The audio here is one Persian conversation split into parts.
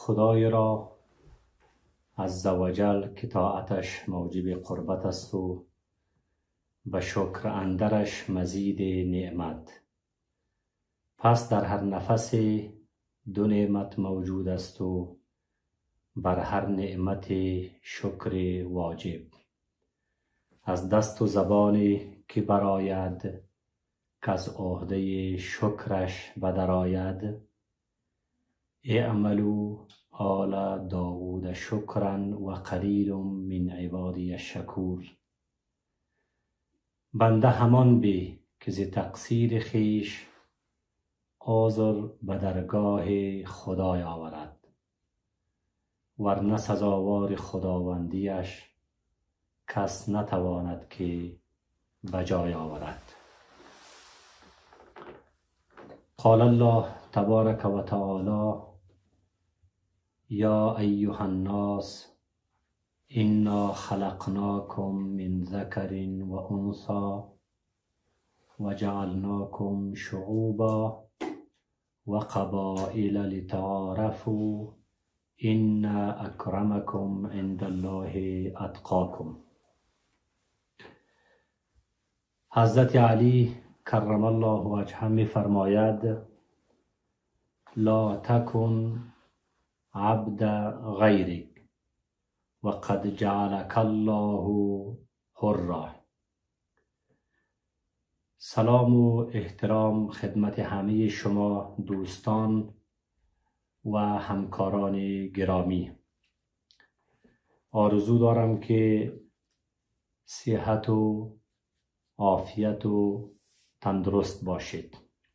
خدای را عزوجل که طاعتش موجب قربت است و به شکر اندرش مزید نعمت. پس در هر نفس دو نعمت موجود است و بر هر نعمت شکر واجب. از دست و زبانی که براید که از عهده شکرش بدر آید. اعملوا آل داود شکرا و قلیل من عبادی الشکور. بنده همان بی که ز تقصیر خویش عذر به درگاه خدای آورد، ورنه سزاوار خداوندیش کس نتواند که به جای آورد. قال الله تبارک و تعالی: یا ایها الناس انا خلقناکم من ذکر و انثی و جعلناکم شعوبا و قبائل لتعارفوا ان اکرمکم عند الله اتقاکم. حضرت علی کرم الله وجهه می فرماید: لا تکن عبد غیرک و قد جعلک الله حرا. سلام و احترام خدمت همه شما دوستان و همکاران گرامی. آرزو دارم که صحت و عافیت و تندرست باشید.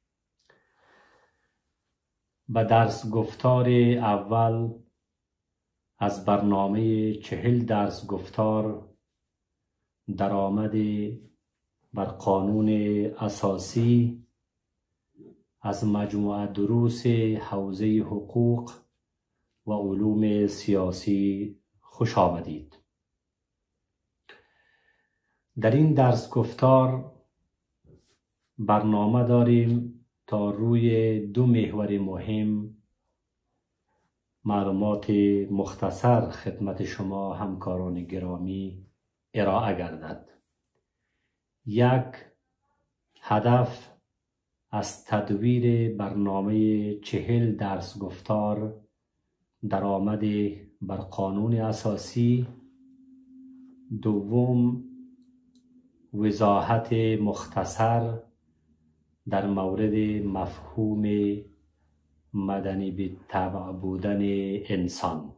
به درس گفتار اول از برنامه 40 درس گفتار درآمد بر قانون اساسی از مجموعه دروس حوزه حقوق و علوم سیاسی خوش آمدید. در این درس گفتار برنامه داریم تا روی 2 محور مهم معلومات مختصر خدمت شما همکاران گرامی ارائه گردد. 1. هدف از تدویر برنامه 40 درس گفتار درآمد بر قانون اساسی. 2. وضاحت مختصر در مورد مفهوم مدنی بالطبع بودن انسان.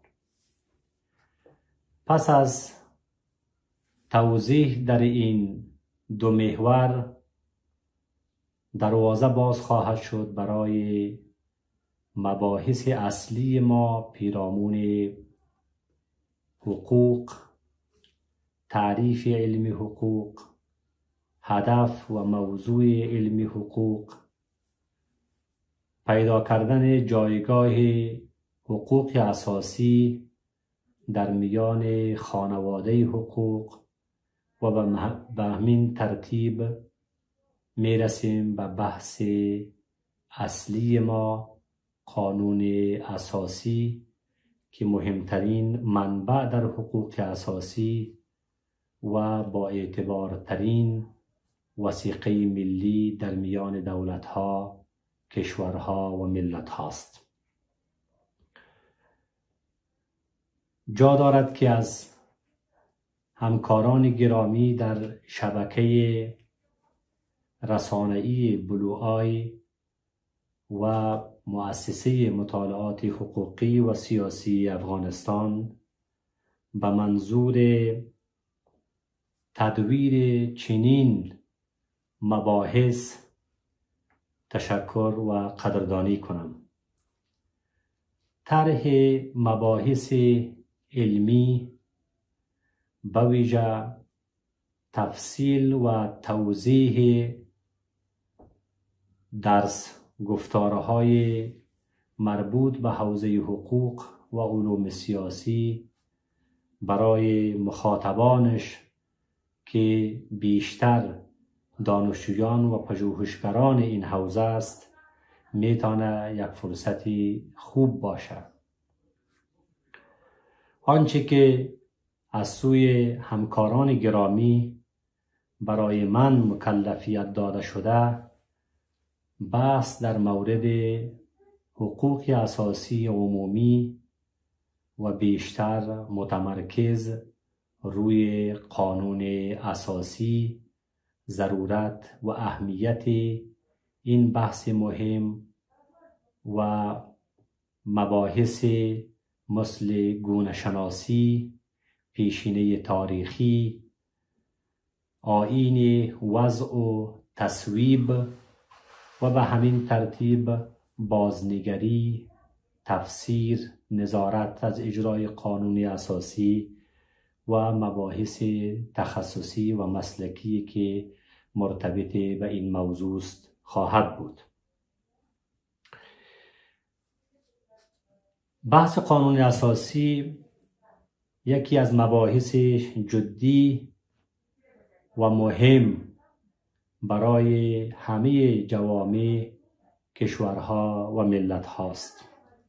پس از توضیح در این 2 محور دروازه باز خواهد شد برای مباحث اصلی ما پیرامون حقوق، تعریف علم حقوق، هدف و موضوع علم حقوق، پیدا کردن جایگاه حقوق اساسی در میان خانواده حقوق و به همین ترتیب میرسیم به بحث اصلی ما، قانون اساسی که مهمترین منبع در حقوق اساسی و با اعتبارترین وثیقه ملی در میان دولت‌ها، کشورها و ملت‌ها است. جا دارد که از همکاران گرامی در شبکه رسانه‌ای بلو آی و مؤسسه مطالعات حقوقی و سیاسی افغانستان به منظور تدویر چنین مباحث تشکر و قدردانی کنم. طرح مباحث علمی به ویژه تفصیل و توضیح درس گفتارهای مربوط به حوزه حقوق و علوم سیاسی برای مخاطبانش که بیشتر دانشجویان و پژوهشگران این حوزه است میتونه یک فرصتی خوب باشه. آنچه که از سوی همکاران گرامی برای من مکلفیت داده شده، بحث در مورد حقوق اساسی عمومی و بیشتر متمرکز روی قانون اساسی، ضرورت و اهمیت این بحث مهم و مباحث مثل گونه‌شناسی، پیشینه تاریخی، آیین وضع و تصویب و به همین ترتیب بازنگری، تفسیر، نظارت از اجرای قانون اساسی و مباحث تخصصی و مسلکی که مرتبط به این موضوع خواهد بود. بحث قانون اساسی یکی از مباحث جدی و مهم برای همه جوامع، کشورها و ملت هاست.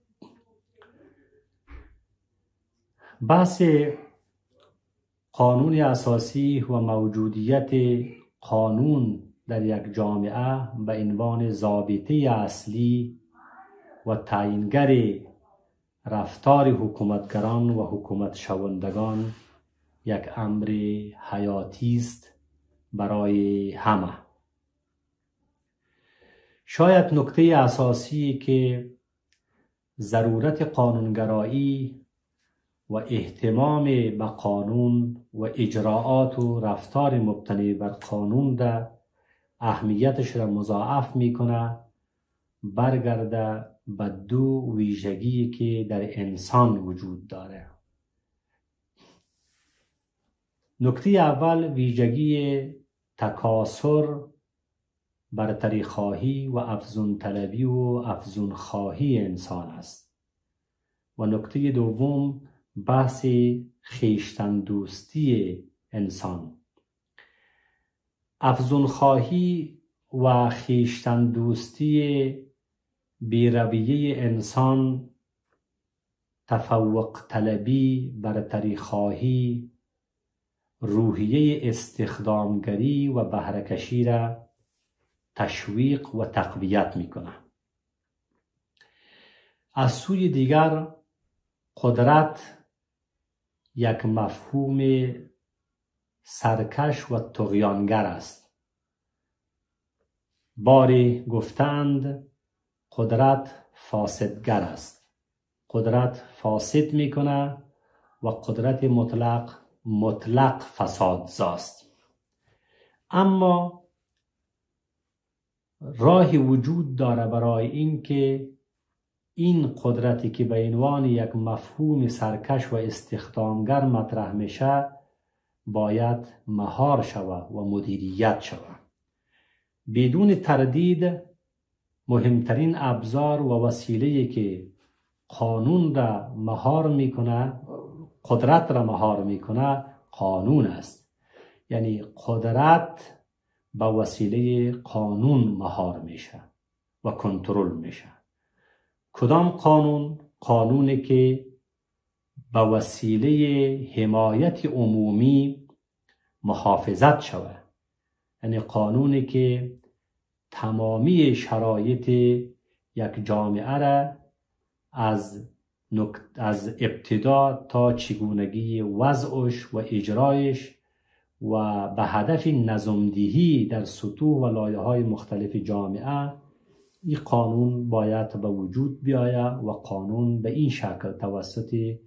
بحث قانون اساسی و موجودیت قانون در یک جامعه به عنوان ضابطه اصلی و تعیینگر رفتار حکومتگران و حکومت شوندگان یک امر حیاتی است برای همه. شاید نکته اساسی که ضرورت قانونگرایی و اهتمام به قانون و اجراعات و رفتار مبتنی بر قانون ده اهمیتش را مضاعف میکنه، برگرده به دو ویژگی که در انسان وجود داره. نکته اول ویژگی تکاسر، برتری خواهی و افزون طلبی و افزون خواهی انسان است. و نکته دوم بحث خویشتن دوستی انسان. افزون خواهی و خویشتن دوستی بی‌رویه انسان، تفوق طلبی، برتری خواهی، روحیه استخدامگری و بهره‌کشی را تشویق و تقویت میکنه. از سوی دیگر قدرت یک مفهوم سرکش و طغیانگر است. باری گفتند قدرت فاسدگر است. قدرت فاسد میکنه و قدرت مطلق فسادزاست. اما راهی وجود داره برای این که این قدرتی که به عنوان یک مفهوم سرکش و استخدامگر مطرح میشه باید مهار شود و مدیریت شود. بدون تردید مهمترین ابزار و وسیله‌ای که قانون را مهار میکنه، قدرت را مهار میکنه، قانون است. یعنی قدرت به وسیله قانون مهار میشه و کنترل میشه. کدام قانون؟ قانونی که به وسیله حمایت عمومی محافظت شود. یعنی قانونی که تمامی شرایط یک جامعه را از ابتدا تا چگونگی وضعش و اجرایش و به هدف نظم‌دهی در سطوح و لایه‌های مختلف جامعه، این قانون باید به وجود بیاید و قانون به این شکل توسط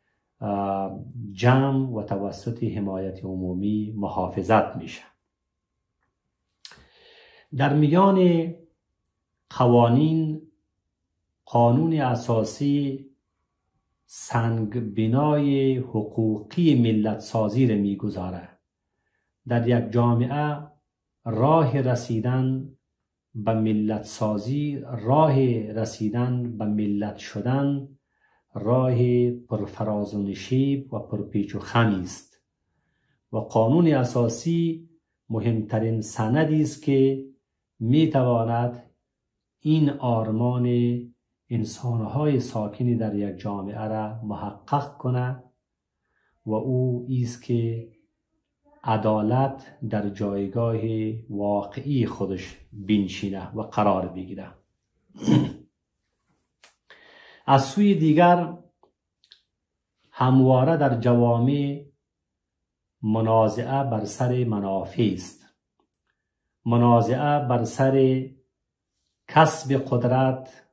جمع و توسط حمایت عمومی محافظت میشه. در میان قوانین، قانون اساسی سنگ بنای حقوقی ملت سازی را میگذاره. در یک جامعه راه رسیدن به ملت سازی، راه رسیدن به ملت شدن، راه پرفراز و نشیب و پرپیچ و خمی است و قانون اساسی مهمترین سندی است که میتواند این آرمان انسانهای ساکن در یک جامعه را محقق کنه و او ایست که عدالت در جایگاه واقعی خودش بنشینه و قرار بگیره. از سوی دیگر همواره در جوامع منازعه بر سر منافع است. منازعه بر سر کسب قدرت،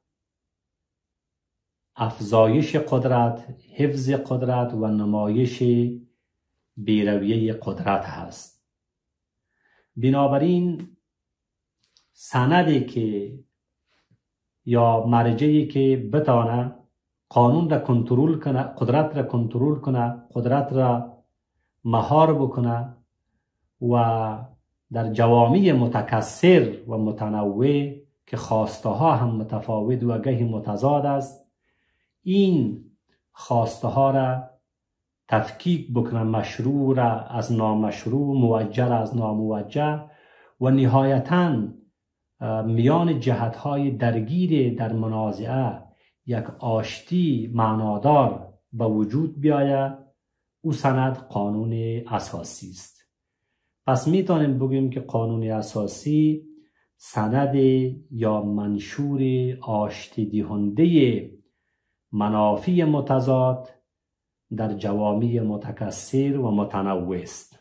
افزایش قدرت، حفظ قدرت و نمایش بیرویه قدرت هست. بنابراین سندی که یا مرجعی که بتانه قانون را کنترل کنه، قدرت را کنترل کنه، قدرت را مهار بکنه و در جوامع متکثر و متنوع که خواسته ها هم متفاوت و گاهی متضاد است، این خواسته ها را تفکیک بکنه، مشروع را از نامشروع، موجه را از ناموجه و نهایتاً میان جهت های درگیر در منازعه یک آشتی معنادار به وجود بیاید. او سند قانون اساسی است. پس میتونیم بگیم که قانون اساسی سند یا منشور آشتی دهنده منافع متضاد در جوامع متکثر و متنوع است.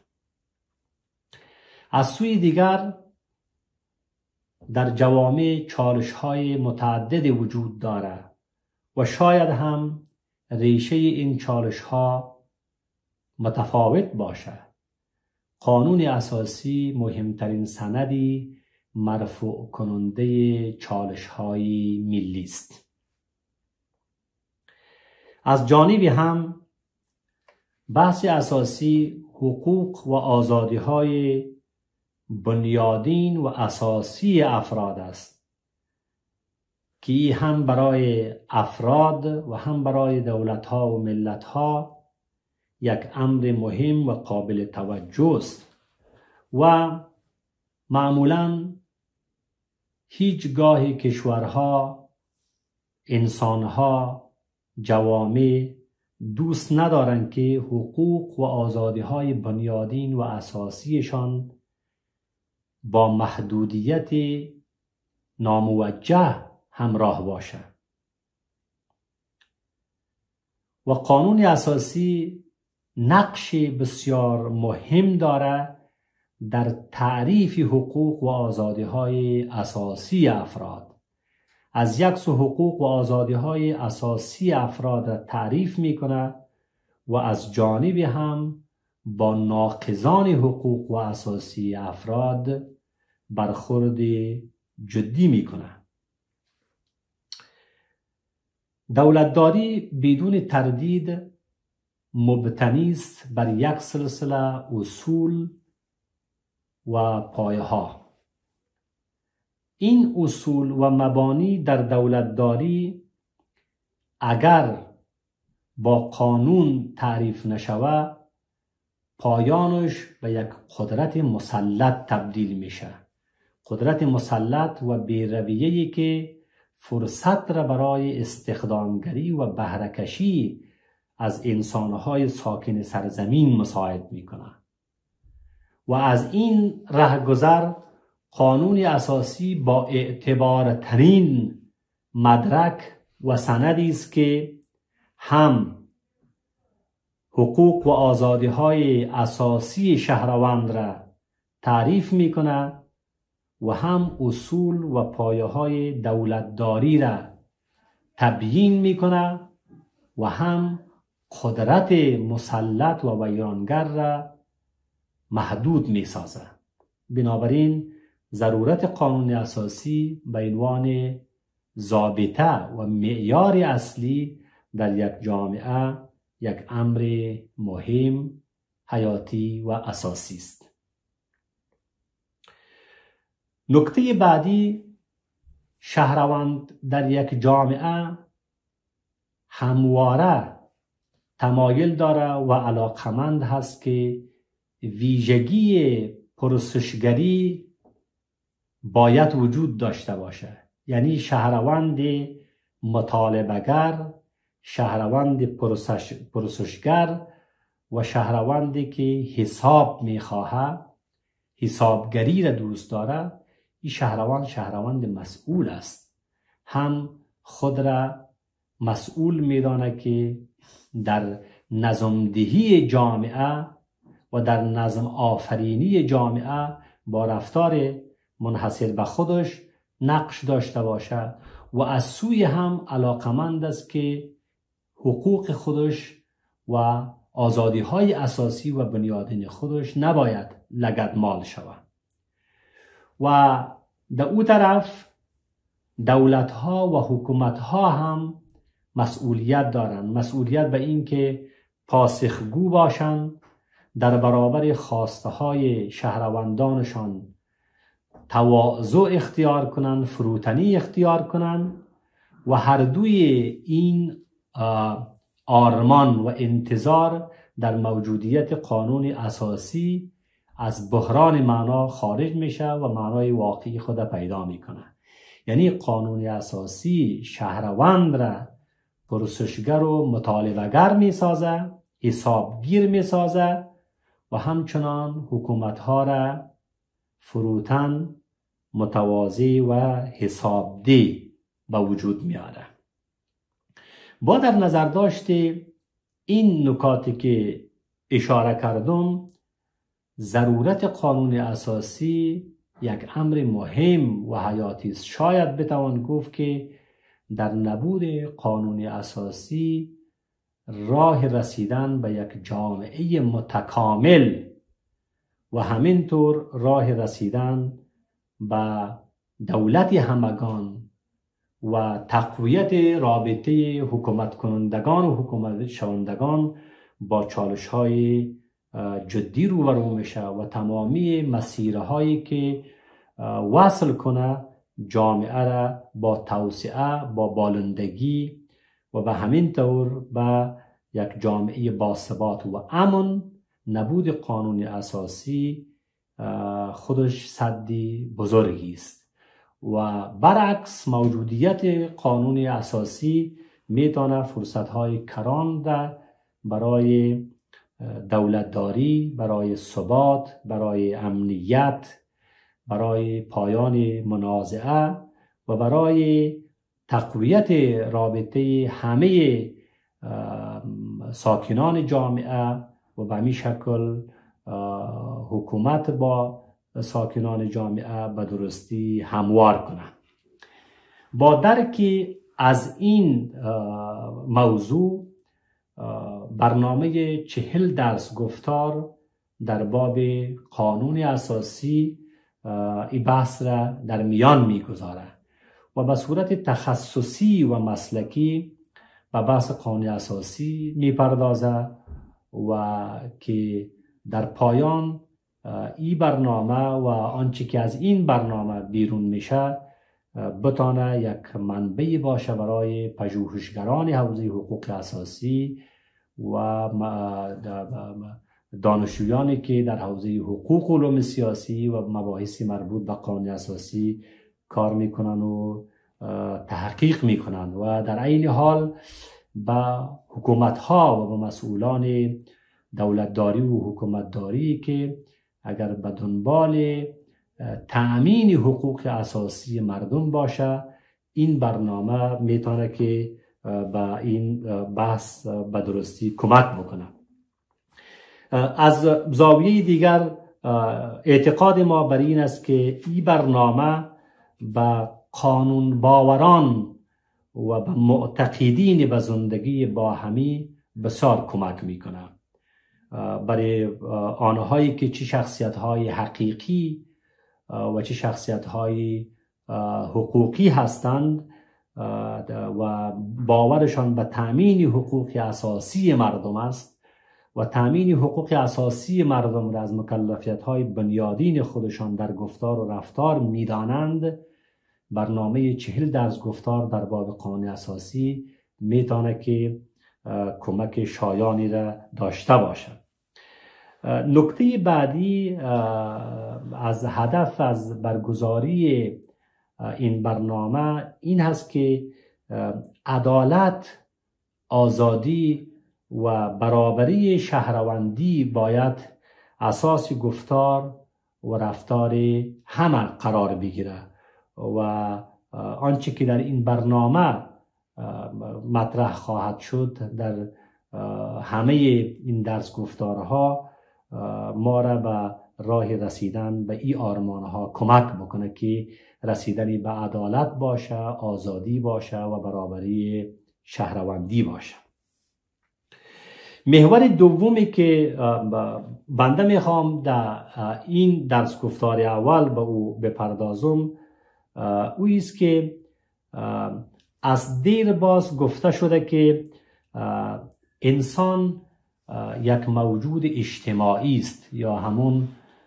از سوی دیگر در جوامع چالش‌های متعدد وجود دارد و شاید هم ریشه این چالش‌ها متفاوت باشد. قانون اساسی مهمترین سندی مرفوع کننده چالش‌های ملی است. از جانبی هم بحث اساسی حقوق و آزادی‌های بنیادین و اساسی افراد است که هم برای افراد و هم برای دولت‌ها و ملت‌ها یک امر مهم و قابل توجه است و معمولاً هیچگاه کشورها، انسانها، جوامع دوست ندارند که حقوق و آزادی‌های بنیادین و اساسیشان با محدودیت ناموجه همراه باشد. و قانون اساسی نقش بسیار مهم دارد در تعریف حقوق و آزادی‌های اساسی افراد. از یک سو حقوق و آزادی‌های اساسی افراد را تعریف می‌کند و از جانبی هم با ناقضان حقوق و اساسی افراد برخورد جدی می‌کند. دولتداری بدون تردید مبتنی است بر یک سلسله اصول و پایه‌ها. این اصول و مبانی در دولتداری اگر با قانون تعریف نشود، پایانش به یک قدرت مسلط تبدیل میشه. قدرت مسلط و بی‌رویه‌ای که فرصت را برای استخدامگری و بهره‌کشی از انسانهای ساکن سرزمین مساعد میکنه. و از این رهگذر قانون اساسی با اعتبارترین مدرک و سندی است که هم حقوق و آزادی‌های اساسی شهروند را تعریف میکنه و هم اصول و پایه‌های دولتداری را تبیین میکنه و هم قدرت مسلط و ویرانگر را محدود میسازه. بنابراین ضرورت قانون اساسی به عنوان ضابطه و معیار اصلی در یک جامعه یک امر مهم، حیاتی و اساسی است. نکته بعدی، شهروند در یک جامعه همواره تمایل داره و علاقمند هست که ویژگی پرسشگری باید وجود داشته باشه. یعنی شهروند مطالبه‌گر، شهروند پرسشگر و شهروندی که حساب میخواهد، حسابگری را دوست داره، این شهروند مسئول است. هم خود را مسئول میدانه که در نظمدهی جامعه و در نظم آفرینی جامعه با رفتار منحصر به خودش نقش داشته باشه و از سوی هم علاقمند است که حقوق خودش و آزادی های اساسی و بنیادین خودش نباید لگدمال شود. و در او طرف دولت ها و حکومت ها هم مسئولیت دارند، مسئولیت به این که پاسخگو باشند، در برابر خواسته های شهروندانشان تواضع اختیار کنند، فروتنی اختیار کنند و هر دوی این آرمان و انتظار در موجودیت قانون اساسی از بحران معنا خارج میشه و معنای واقعی خود پیدا میکنه. یعنی قانون اساسی شهروند را پرسشگر و مطالبه‌گر میسازه، حسابگیر میسازه و همچنان حکومت ها را فروتن، متواضع و حسابده به وجود میاره. با در نظر داشته این نکاتی که اشاره کردم، ضرورت قانون اساسی یک امر مهم و حیاتی است. شاید بتوان گفت که در نبود قانون اساسی راه رسیدن به یک جامعه متکامل و همینطور راه رسیدن به دولت همگان و تقویت رابطه حکومت کنندگان و حکومت شوندگان با چالش های جدی روبرو میشه و تمامی مسیرهایی که وصل کنه جامعه را با توسعه، با بالندگی و به همین طور به یک جامعه باثبات و امن، نبود قانون اساسی خودش سدی بزرگی است. و برعکس موجودیت قانون اساسی میتونه فرصتهای کران برای دولتداری، برای ثبات، برای امنیت، برای پایان منازعه و برای تقویت رابطه همه ساکنان جامعه و به همین شکل حکومت با ساکنان جامعه به درستی هموار کنند. با درکی از این موضوع برنامه 40 درس گفتار در باب قانون اساسی این بحث را در میان میگذاره و به صورت تخصصی و مسلکی به بحث قانون اساسی میپردازه و که در پایان این برنامه و آنچه که از این برنامه بیرون میشه بتانه یک منبعی باشه برای پژوهشگران حوزه حقوق اساسی و دانشجویانی که در حوزه حقوق و علوم سیاسی و مباحث مربوط به قانون اساسی کار میکنن و تحقیق میکنن و در عین حال به حکومت ها و به مسئولان دولتداری و حکومتداری که اگر به دنبال تأمین حقوق اساسی مردم باشه، این برنامه میتونه که به این بحث به درستی کمک بکنه. از زاویه دیگر اعتقاد ما بر این است که این برنامه به قانون باوران و به معتقدین به زندگی باهمی بسیار کمک میکنه. برای آنهایی که چه شخصیت‌های حقیقی و چه شخصیت‌های حقوقی هستند و باورشان به تأمین حقوق اساسی مردم است و تأمین حقوق اساسی مردم را از مکلفیت‌های بنیادین خودشان در گفتار و رفتار می‌دانند، برنامه 40 درس گفتار در باب قانون اساسی میتونه که کمک شایانی را داشته باشد. نکته بعدی از هدف از برگزاری این برنامه این هست که عدالت، آزادی و برابری شهروندی باید اساس گفتار و رفتار همه قرار بگیره و آنچه که در این برنامه مطرح خواهد شد در همه این درس گفتارها ما را به راه رسیدن به این آرمانها کمک بکنه که رسیدنی به عدالت باشه، آزادی باشه و برابری شهروندی باشه. محور دومی که بنده میخوام در این درس گفتار اول به او بپردازم او است که از دیر باز گفته شده که انسان یک موجود اجتماعی است، یا همون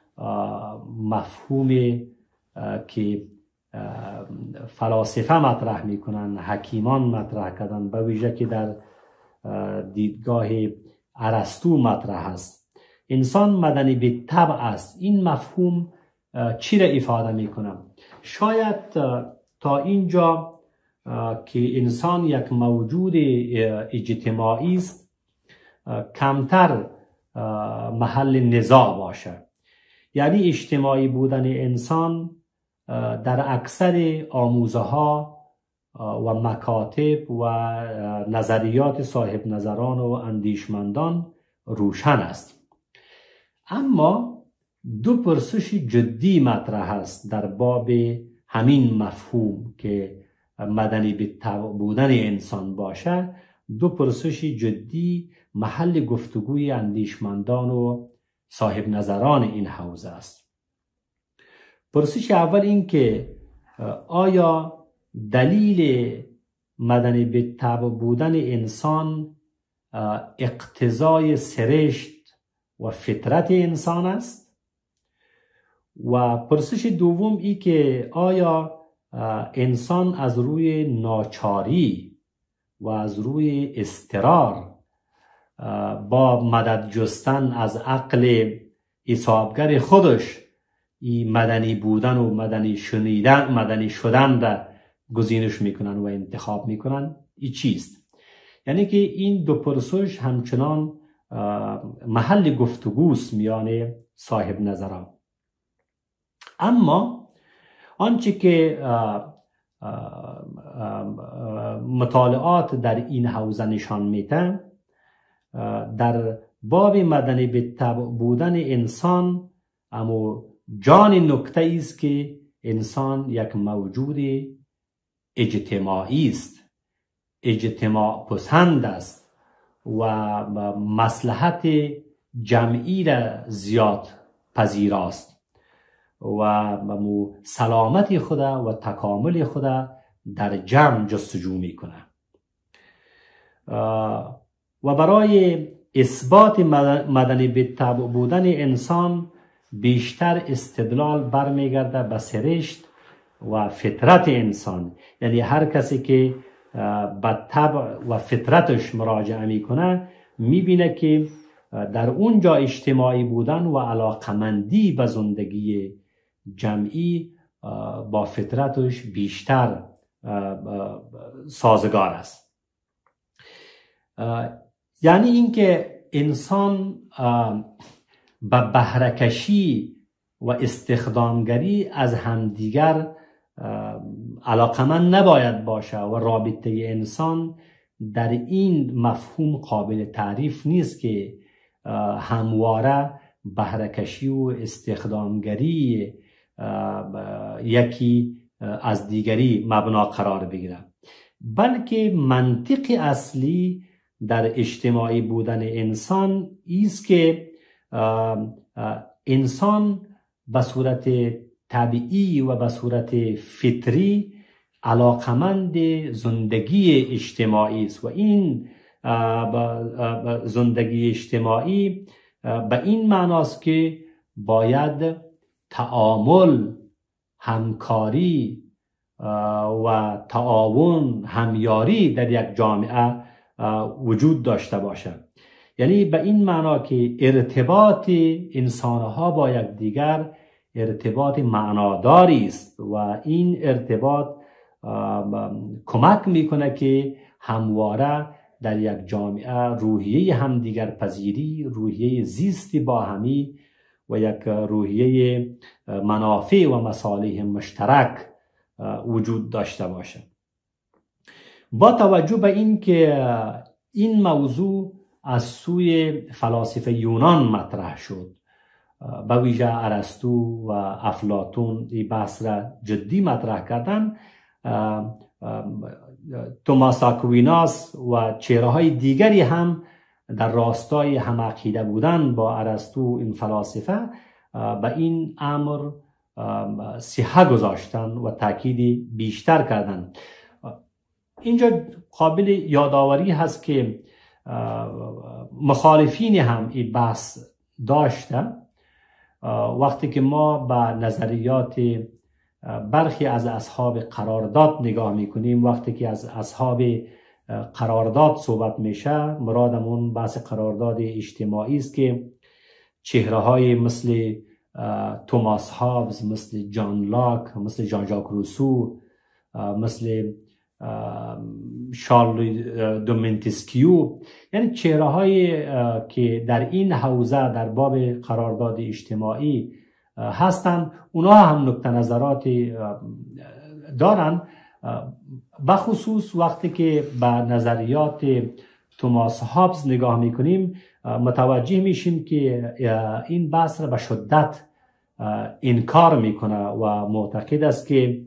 مفهومی که فلاسفه مطرح میکنن، حکیمان مطرح کردن، به ویژه که در دیدگاه ارسطو مطرح است. انسان مدنی به طبع است. این مفهوم چی را افاده میکنه؟ شاید تا اینجا که انسان یک موجود اجتماعی است کمتر محل نزاع باشه. یعنی اجتماعی بودن انسان در اکثر آموزه ها و مکاتب و نظریات صاحب نظران و اندیشمندان روشن است. اما دو پرسش جدی مطرح است در باب همین مفهوم که مدنی به طبع بودن انسان باشه. دو پرسش جدی محل گفتگوی اندیشمندان و صاحب نظران این حوزه است. پرسش اول این که آیا دلیل مدنی به طبع بودن انسان اقتضای سرشت و فطرت انسان است؟ و پرسش دوم این که آیا انسان از روی ناچاری و از روی اضطرار با مدد جستن از عقل حسابگر خودش این مدنی بودن و مدنی شدن را گزینش میکنن و انتخاب میکنن؟ این چیست؟ یعنی که این دو پرسش همچنان محل گفتگوست میان صاحب نظران. اما آنچه که مطالعات در این حوزه نشان میده، در باب مدنی به طبع بودن انسان اما جان نکته است که انسان یک موجود اجتماعی است، اجتماع پسند است و مصلحت جمعی را زیاد پذیراست و سلامت خود و تکامل خود در جمع جستجو میکنه. و برای اثبات مدنی به طبع بودن انسان بیشتر استدلال برمیگرده به سرشت و فطرت انسان. یعنی هر کسی که به طبع و فطرتش مراجعه میکنه میبینه که در اونجا اجتماعی بودن و علاقمندی به زندگی جمعی با فطرتش بیشتر سازگار است. یعنی اینکه انسان به بهره‌کشی و استخدامگری از همدیگر علاقمند نباید باشه و رابطه انسان در این مفهوم قابل تعریف نیست که همواره بهره‌کشی و استخدامگری یکی از دیگری مبنا قرار بگیره، بلکه منطق اصلی در اجتماعی بودن انسان است که انسان به صورت طبیعی و به صورت فطری علاقمند زندگی اجتماعی است و این زندگی اجتماعی به این معناست که باید تعامل، همکاری و تعاون، همیاری در یک جامعه وجود داشته باشد. یعنی به این معنا که ارتباط انسانها با یکدیگر ارتباط معناداری است و این ارتباط کمک میکنه که همواره در یک جامعه روحیه همدیگر پذیری، روحیه زیستی باهمی و یک روحیه منافع و مصالح مشترک وجود داشته باشد. با توجه به این که این موضوع از سوی فلاسفه یونان مطرح شد، به ویژه ارسطو و افلاطون این بحث را جدی مطرح کردن، توماس آکویناس و چهره‌های دیگری هم در راستای هم عقیده بودن با ارسطو این فلاسفه به این امر صحه گذاشتن و تاکید بیشتر کردن. اینجا قابل یادآوری هست که مخالفین هم این بحث داشته. وقتی که ما به نظریات برخی از اصحاب قرارداد نگاه میکنیم، وقتی که از اصحاب قرارداد صحبت میشه، مرادمون بحث قرارداد اجتماعی است که چهره‌های مثل توماس هابز، مثل جان لاک، مثل ژان ژاک روسو، مثل شارل دو مونتسکیو، یعنی چهره‌هایی که در این حوزه در باب قرارداد اجتماعی هستند، اونها هم نقطه نظراتی دارن. بخصوص وقتی که به نظریات توماس هابز نگاه میکنیم متوجه میشیم که این بحث را به شدت انکار میکنه و معتقد است که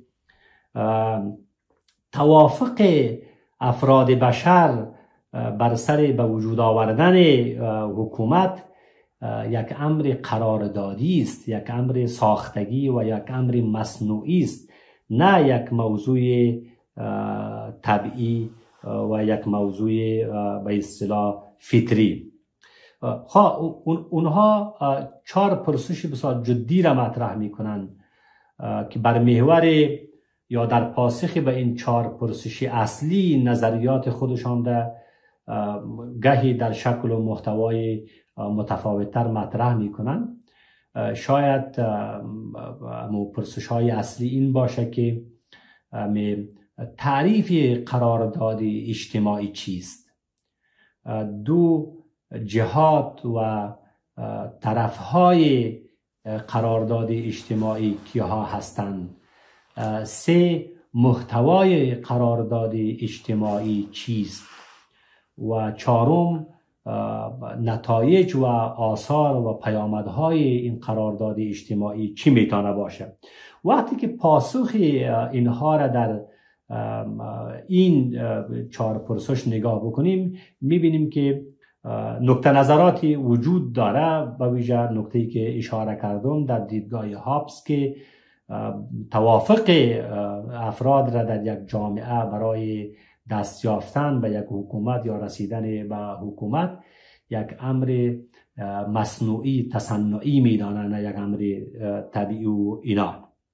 توافق افراد بشر بر سر به وجود آوردن حکومت یک امر قراردادی است، یک امر ساختگی و یک امر مصنوعی است، نه یک موضوع طبیعی و یک موضوع به اصطلاح فطری. اونها 4 پرسش بسیار جدی را مطرح میکنن که بر محور یا در پاسخ به این 4 پرسش اصلی نظریات خودشان را گاهی در شکل و محتوای متفاوت‌تر مطرح میکنن. شاید پرسش های اصلی این باشه که تعریف قرارداد اجتماعی چیست؟ 2 جهات و طرفهای قرارداد اجتماعی کیها هستند؟ 3 محتوای قرارداد اجتماعی چیست؟ و 4 نتایج و آثار و پیامدهای این قرارداد اجتماعی چی میتونه باشه؟ وقتی که پاسخ اینها را در این 4 پرسش نگاه بکنیم میبینیم که نقطه نظراتی وجود داره، به ویژه نقطه‌ای که اشاره کردم در دیدگاه هابز که توافق افراد را در یک جامعه برای دست یافتن به یک حکومت یا رسیدن به حکومت یک امر مصنوعی تصنعی میدانند، نه یک امر طبیعی و اینا.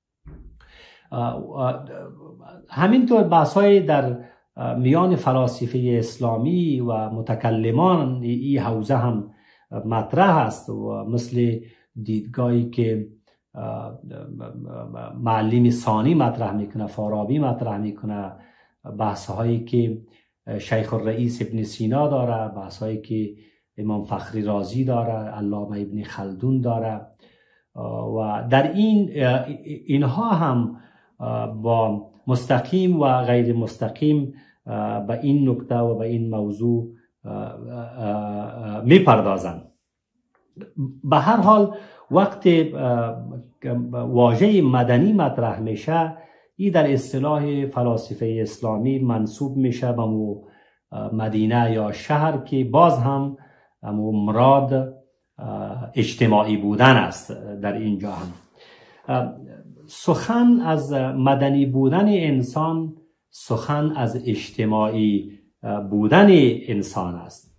همینطور بحث‌های در میان فلاسفه اسلامی و متکلمان این حوزه هم مطرح است و مثل دیدگاهی که معلم ثانی مطرح میکنه، فارابی مطرح میکنه، بحث‌هایی که شیخ الرئیس ابن سینا داره، بحث‌هایی که امام فخری رازی داره، علامه ابن خلدون داره و در اینها هم با مستقیم و غیر مستقیم به این نکته و به این موضوع میپردازند. به هر حال وقتی واژه مدنی مطرح میشه، این در اصطلاح فلاسفه اسلامی منسوب میشه به مدینه یا شهر که باز هم مراد اجتماعی بودن است. در اینجا هم سخن از مدنی بودن انسان سخن از اجتماعی بودن انسان است.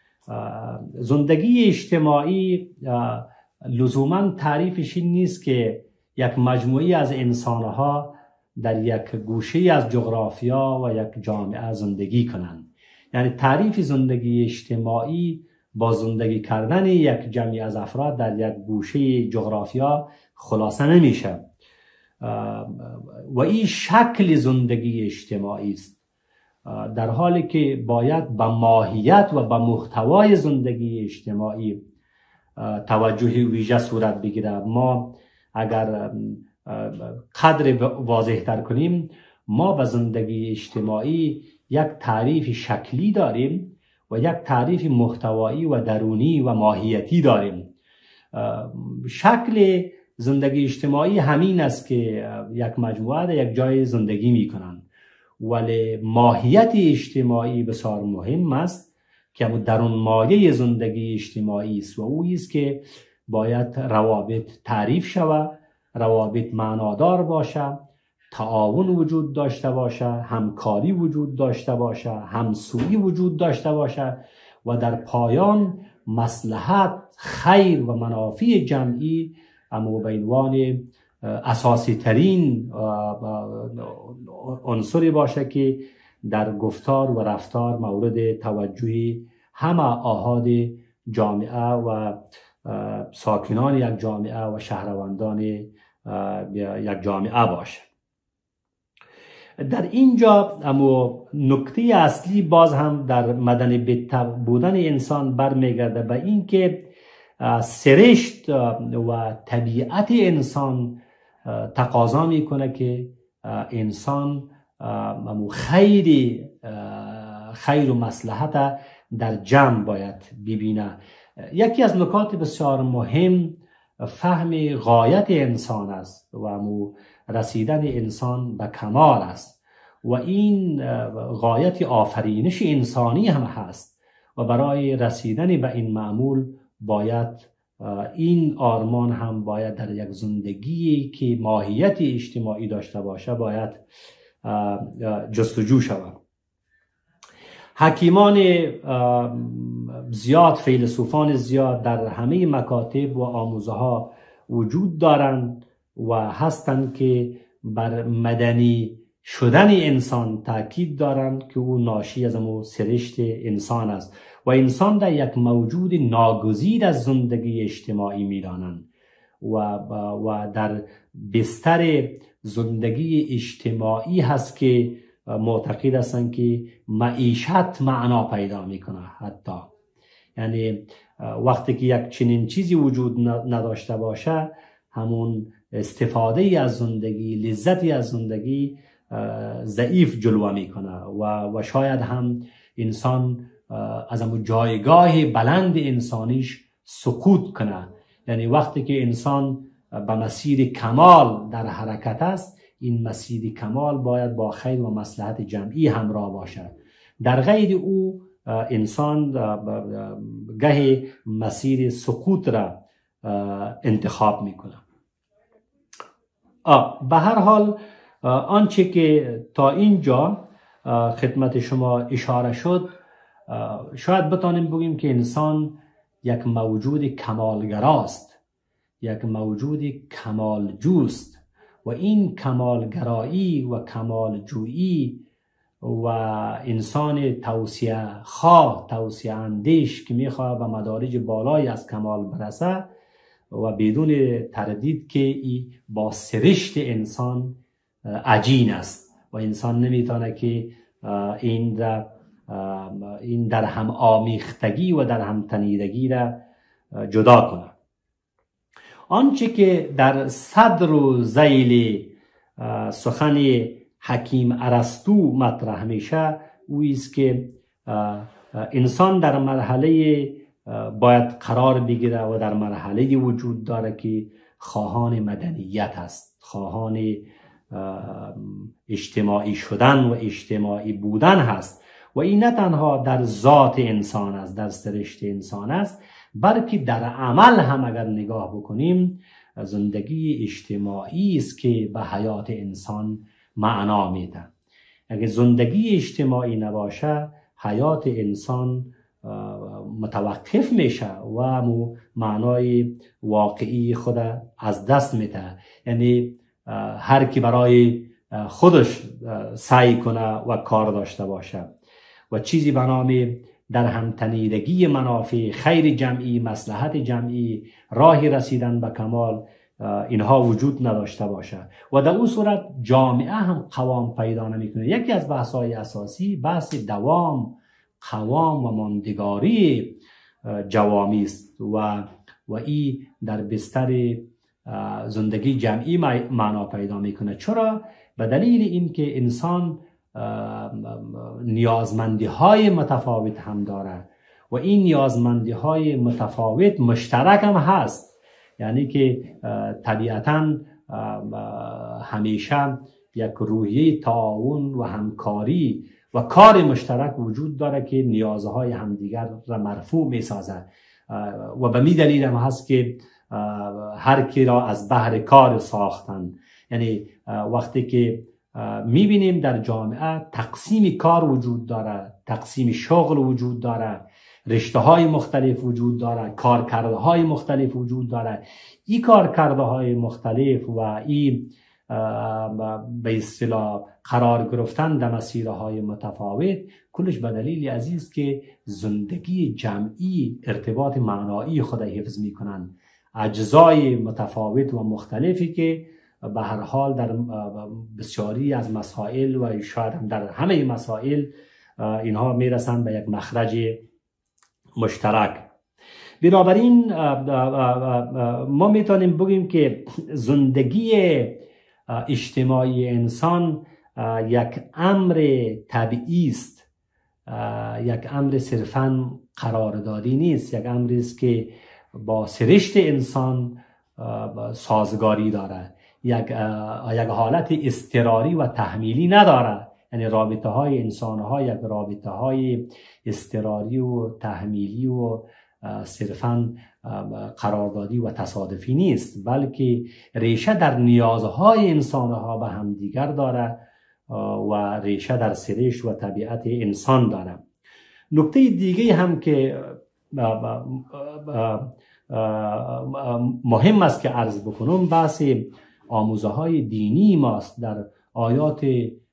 زندگی اجتماعی لزوما تعریفش این نیست که یک مجموعی از انسانها در یک گوشه از جغرافیا و یک جامعه زندگی کنند. یعنی تعریف زندگی اجتماعی با زندگی کردن یک جمعی از افراد در یک گوشه جغرافیا خلاصه نمیشه و این شکل زندگی اجتماعی است. در حالی که باید به ماهیت و به محتوای زندگی اجتماعی توجه ویژه صورت بگیره. ما اگر قدر واضح تر کنیم، ما به زندگی اجتماعی یک تعریف شکلی داریم و یک تعریف محتوایی و درونی و ماهیتی داریم. شکل زندگی اجتماعی همین است که یک مجموعه در یک جای زندگی می کنند، ولی ماهیت اجتماعی بسیار مهم است که درون مایه زندگی اجتماعی است و او است که باید روابط تعریف شود، روابط معنادار باشه، تعاون وجود داشته باشه، همکاری وجود داشته باشه، همسویی وجود داشته باشه و در پایان مصلحت، خیر و منافع جمعی اما به عنوان اساسی ترین عنصری باشه که در گفتار و رفتار مورد توجه همه آحاد جامعه و ساکنان یک جامعه و شهروندان یک جامعه باشه. در اینجا اما نکته اصلی باز هم در مدنی بودن انسان برمیگرده به این که سرشت و طبیعت انسان تقاضا میکنه که انسان خیر و مصلحت در جمع باید ببینه. یکی از نکات بسیار مهم فهم غایت انسان است و رسیدن انسان به کمال است و این غایت آفرینش انسانی هم هست و برای رسیدن به این معمول باید این آرمان هم باید در یک زندگی که ماهیت اجتماعی داشته باشه باید جستجو شود. حکیمان زیاد، فیلسوفان زیاد در همه مکاتب و آموزه ها وجود دارند و هستند که بر مدنی شدن انسان تاکید دارند که او ناشی از همون سرشت انسان است و انسان در یک موجود ناگزیر از زندگی اجتماعی می‌دانند و در بستر زندگی اجتماعی هست که معتقد هستند که معیشت معنا پیدا میکنه. حتی یعنی وقتی که یک چنین چیزی وجود نداشته باشه، همون استفاده از زندگی، لذتی از زندگی ضعیف جلوه میکنه و شاید هم انسان از همون جایگاه بلند انسانیش سقوط کنه. یعنی وقتی که انسان به مسیر کمال در حرکت است، این مسیر کمال باید با خیر و مصلحت جمعی همراه باشد. در غیر او انسان گاهی مسیر سقوط را انتخاب میکنه. به هر حال آنچه که تا اینجا خدمت شما اشاره شد، شاید بتانیم بگیم که انسان یک موجود کمالگراست، یک موجود کمالجوست و این کمالگرایی و کمالجویی و انسان توسعه خواه، توسعه اندیش که میخواه به مدارج بالای از کمال برسه و بدون تردید که ای با سرشت انسان عجین است و انسان نمیتونه که این در هم آمیختگی و در هم تنیدگی را جدا کنه. آنچه که در صدر و ذیل سخن حکیم ارسطو مطرح میشه او است که انسان در مرحله باید قرار بگیره و در مرحله وجود داره که خواهان مدنیت است، خواهان اجتماعی شدن و اجتماعی بودن هست و این نه تنها در ذات انسان است، در سرشت انسان است، بلکه در عمل هم اگر نگاه بکنیم زندگی اجتماعی است که به حیات انسان معنا میده. اگر زندگی اجتماعی نباشه حیات انسان متوقف میشه و معنای واقعی خود از دست میده. یعنی هر کی برای خودش سعی کنه و کار داشته باشه و چیزی به نام در هم تنیدگی منافع، خیر جمعی، مصلحت جمعی، راه رسیدن به کمال اینها وجود نداشته باشه و در اون صورت جامعه هم قوام پیدا نمیکنه. یکی از بحث‌های اساسی بحث دوام، قوام و ماندگاری جوامی است و این در بستر زندگی جمعی معنا پیدا میکنه. چرا؟ به دلیل اینکه انسان نیازمندی های متفاوت هم داره و این نیازمندی های متفاوت مشترک هم هست، یعنی که طبیعتاً همیشه یک روحیه تعاون و همکاری و کار مشترک وجود داره که نیازهای همدیگر را مرفوع می سازه و به می دلیل هم هست که هر کی را از بهر کار ساختن. یعنی وقتی که می بینیم در جامعه تقسیم کار وجود داره، تقسیم شغل وجود داره، رشته های مختلف وجود داره، کارکرده های مختلف وجود داره. این کارکرده های مختلف و این به اصطلاح قرار گرفتن در مسیرهای متفاوت کلش به دلیل عزیز که زندگی جمعی ارتباط معنایی خود حفظ میکنن. اجزای متفاوت و مختلفی که به هر حال در بسیاری از مسائل و شاید هم در همه مسائل اینها میرسن به یک مخرج مشترک. بنابراین ما میتونیم بگیم که زندگی اجتماعی انسان یک امر طبیعی است، یک امر صرفاً قراردادی نیست، یک امری است که با سرشت انسان سازگاری داره، یک حالت اضطراری و تحمیلی نداره. یعنی رابطه های انسان ها یک رابطه های اضطراری و تحمیلی و صرفاً قراردادی و تصادفی نیست، بلکه ریشه در نیازهای انسان ها به هم دیگر داره و ریشه در سرشت و طبیعت انسان داره. نکته دیگه هم که مهم است که عرض بکنم بحث آموزه های دینی ماست. در آیات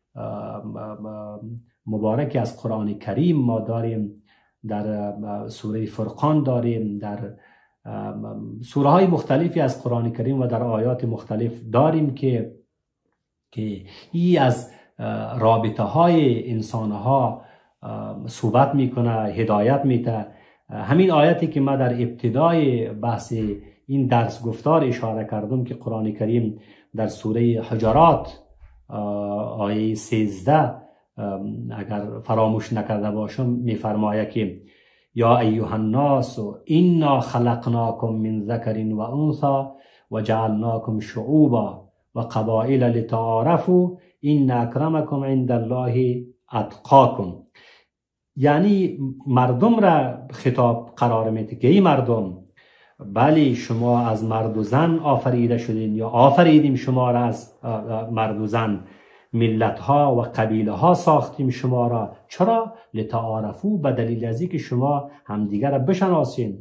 مبارک از قرآن کریم ما داریم، در سوره فرقان داریم، در سوره های مختلفی از قرآن کریم و در آیات مختلف داریم که ای از رابطه های انسان ها صحبت میکنه، هدایت میده. همین آیاتی که ما در ابتدای بحث این درس گفتار اشاره کردم که قرآن کریم در سوره حجرات آیه 13 اگر فراموش نکرده باشم میفرماید که یا ایها الناس انا خلقناکم من ذکر و انثی و جعلناکم شعوبا و قبائل لتعارفوا ان اکرمکم عند الله اتقاکم. یعنی مردم را خطاب قرار میده که ای مردم، بله شما از مرد و زن آفریده شدین یا آفریدیم شما را از مرد و زن، ملت ها و قبیله ها ساختیم شما را. چرا؟ لتعارفوا، به دلیل از اینکه شما همدیگر را بشناسین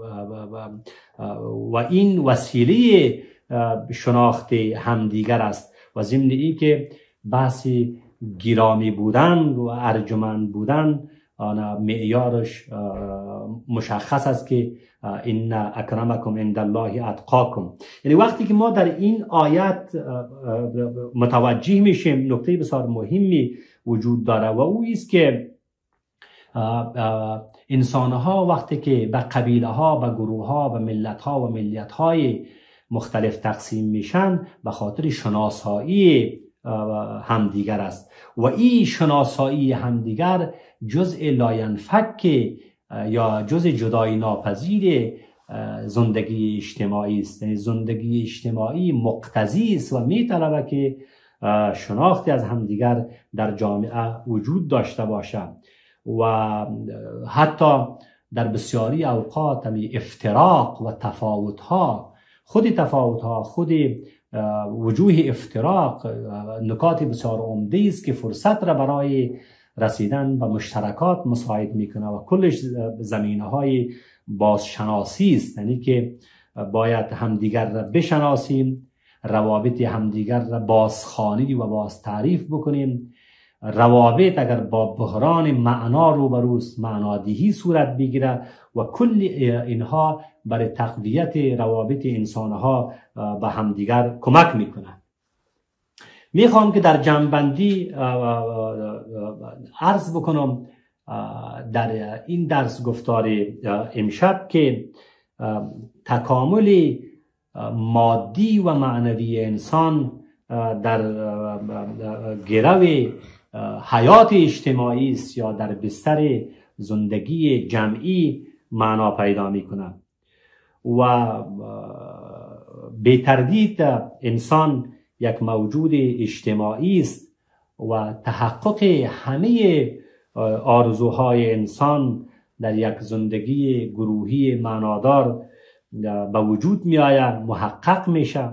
و این وسیله شناخت همدیگر است. و ضمن این که بحث گرامی بودن و ارجمند بودن معیارش مشخص است که ان اکرمکم عند الله اتقاکم. یعنی وقتی که ما در این آیت متوجه میشیم نکته بسیار مهمی وجود داره و او است که انسانها وقتی که به قبیله ها، به گروه ها، به ملت ها و ملیت های مختلف تقسیم میشن به خاطر شناسایی همدیگر است و این شناسایی همدیگر جزء لاینفک یا جزء جدای ناپذیر زندگی اجتماعی است. یعنی زندگی اجتماعی مقتضی است و میطلبه که شناختی از همدیگر در جامعه وجود داشته باشه و حتی در بسیاری اوقات افتراق و تفاوت‌ها، خود وجوه افتراق نکات بسیار عمده است که فرصت را برای رسیدن به مشترکات مساعد میکنه و کلش زمینه‌های بازشناسی است. یعنی که باید همدیگر را بشناسیم، روابط همدیگر را بازخوانی و باز تعریف بکنیم روابط اگر با بحران معنا روبروست، معنادهی صورت بگیره و کل اینها برای تقویت روابط انسانها به همدیگر کمک میکنه. میخوام که در جمع‌بندی عرض بکنم در این درس گفتار امشب که تکامل مادی و معنوی انسان در گرو حیات اجتماعی است یا در بستر زندگی جمعی معنا پیدا میکنه و به تردید انسان یک موجود اجتماعی است و تحقق همه آرزوهای انسان در یک زندگی گروهی معنادار به وجود می آید، محقق میشه.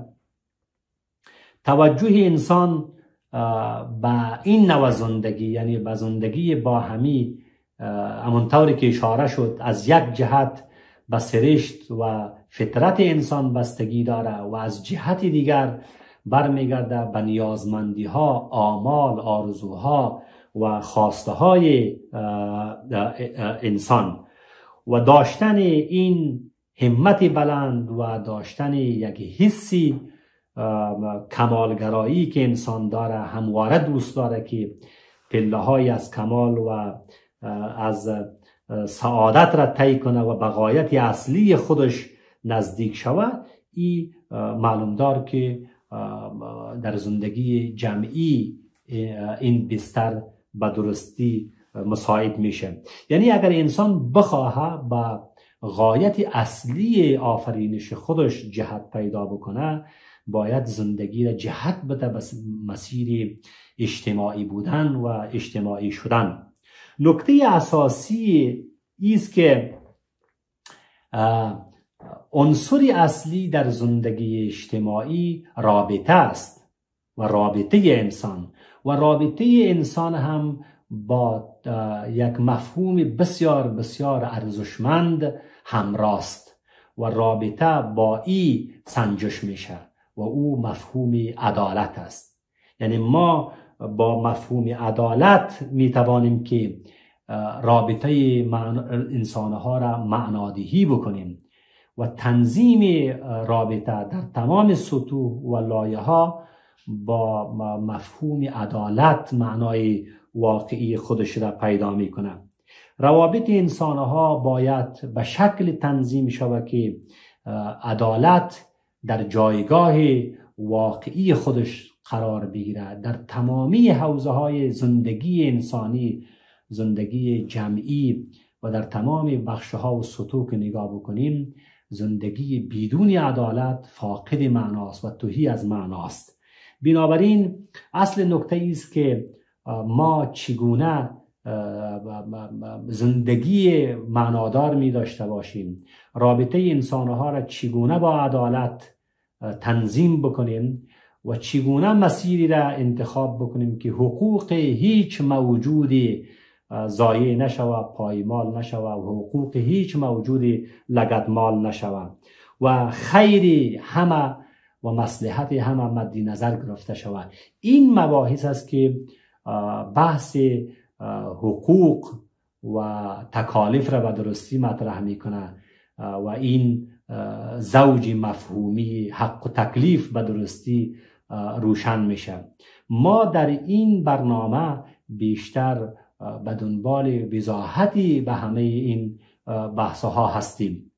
توجه انسان به این نوع زندگی، یعنی به زندگی با همی، همونطوری که اشاره شد، از یک جهت به سرشت و فطرت انسان بستگی داره و از جهت دیگر برمیگرده به نیازمندی ها، آمال، آرزوها و خواسته های انسان و داشتن این همت بلند و داشتن یک حسی کمالگرایی که انسان داره، همواره دوست داره که پله های از کمال و از سعادت را طی کنه و به غایت اصلی خودش نزدیک شود. این معلوم دار که در زندگی جمعی این بستر به درستی مساعد میشه. یعنی اگر انسان بخواه به غایت اصلی آفرینش خودش جهت پیدا بکنه، باید زندگی را جهت بده به مسیر اجتماعی بودن و اجتماعی شدن. نکته اساسی است که عنصر اصلی در زندگی اجتماعی رابطه است و رابطه انسان و رابطه انسان هم با یک مفهوم بسیار بسیار ارزشمند همراست و رابطه با این سنجش میشه و او مفهوم عدالت است. یعنی ما با مفهوم عدالت میتوانیم که رابطه انسانها را معنادهی بکنیم و تنظیم رابطه در تمام سطوح و لایه ها با مفهوم عدالت معنای واقعی خودش را پیدا میکنه. روابط انسانها باید به شکل تنظیم شود که عدالت در جایگاه واقعی خودش قرار بگیره. در تمامی حوزه های زندگی انسانی، زندگی جمعی و در تمام بخشها و سطوح که نگاه بکنیم، زندگی بدون عدالت فاقد معناست و تهی از معناست. بنابراین اصل نکته است که ما چگونه زندگی معنادار می داشته باشیم، رابطه انسانها را چگونه با عدالت تنظیم بکنیم و چگونه مسیری را انتخاب بکنیم که حقوق هیچ موجودی ضایع نشود، پایمال نشود و حقوق هیچ موجودی لگدمال نشود و خیر همه و مصلحت همه مد نظر گرفته شود. این مباحث است که بحث حقوق و تکالیف را به درستی مطرح میکنه و این زوج مفهومی حق و تکلیف به درستی روشن میشه. ما در این برنامه بیشتر به دنبال وضاحتی به همه این بحثها هستیم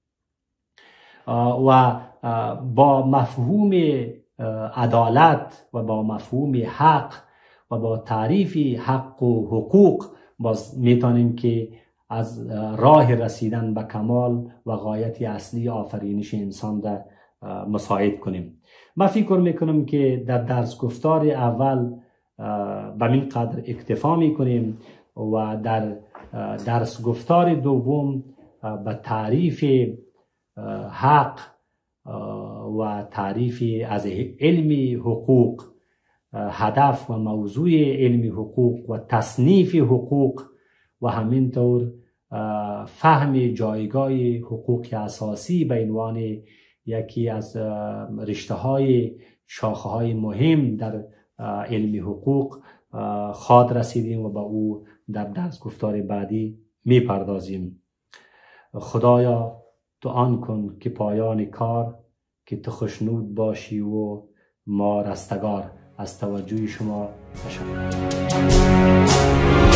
و با مفهوم عدالت و با مفهوم حق و با تعریف حق و حقوق باز میتونیم که از راه رسیدن به کمال و غایت اصلی آفرینش انسان را مساعد کنیم. من فکر میکنم که در درس گفتار اول به این قدر اکتفا میکنیم و در درس گفتار دوم به تعریف حق و تعریف از علم حقوق، هدف و موضوع علم حقوق و تصنیف حقوق و همینطور فهم جایگاه حقوق اساسی به عنوان یکی از رشته های شاخه های مهم در علم حقوق خواد رسیدیم و به او در درس گفتار بعدی می پردازیم. خدایا تو آن کن که پایان کار که تو خوشنود باشی و ما رستگار. از توجه شما تشکر.